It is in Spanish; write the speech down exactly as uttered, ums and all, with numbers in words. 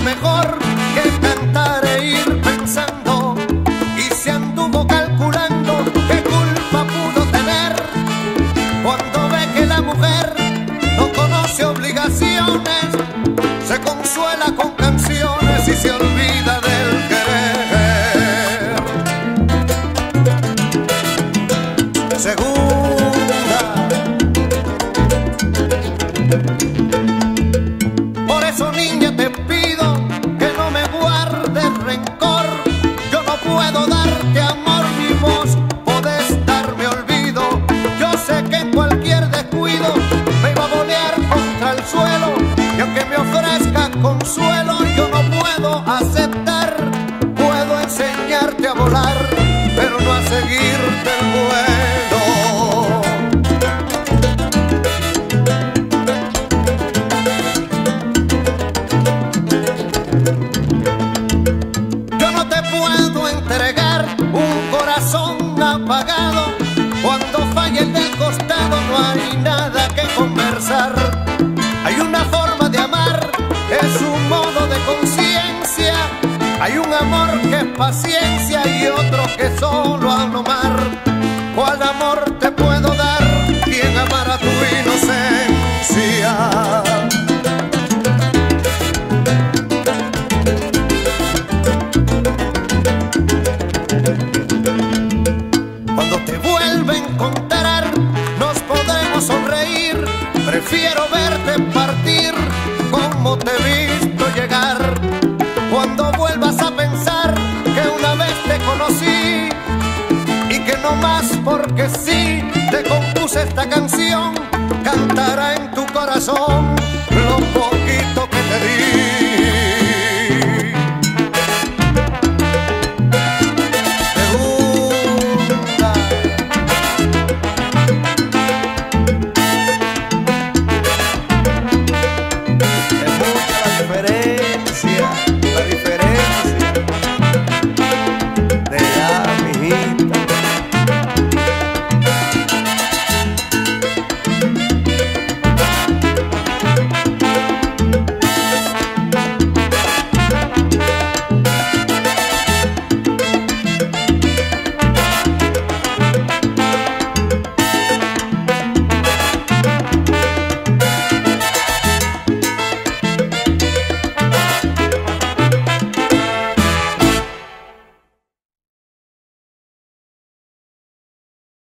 mejor que cantar e ir pensando, y se anduvo calculando qué culpa pudo tener cuando ve que la mujer no conoce obligaciones, se consuela con canciones y se olvida del querer. Segunda. Por eso, niña, te pido que no me guardes rencor. Yo no puedo darte amor, ni vos podés darme olvido. Yo sé que en cualquier descuido me iba a bolear contra el suelo, y aunque me ofrezca consuelo, yo no puedo aceptar. Puedo enseñarte a volar, pero no a seguirte el vuelo. Yo no te puedo entregar un corazón apagado. Cuando falla el del costado no hay nada que conversar. Hay una forma de amar, es un modo de conciencia. Hay un amor que es paciencia y otro que solo a nomar. ¿Cuál amor te puedo dar? ¿Quién amará tu inocencia? Cuando te vuelva a encontrar nos podremos sonreír. Prefiero verte partir como te he visto llegar. Cuando vuelvas a pensar que una vez te conocí y que no más porque sí te compuse esta canción, cantará en tu corazón lo poquito que te di. Segunda. Es mucha la diferencia.